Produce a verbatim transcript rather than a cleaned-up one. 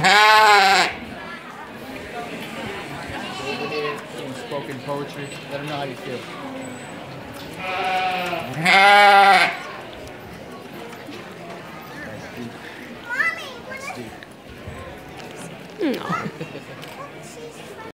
Over here doing spoken poetry. Let them know how you feel. That's deep. That's deep. No.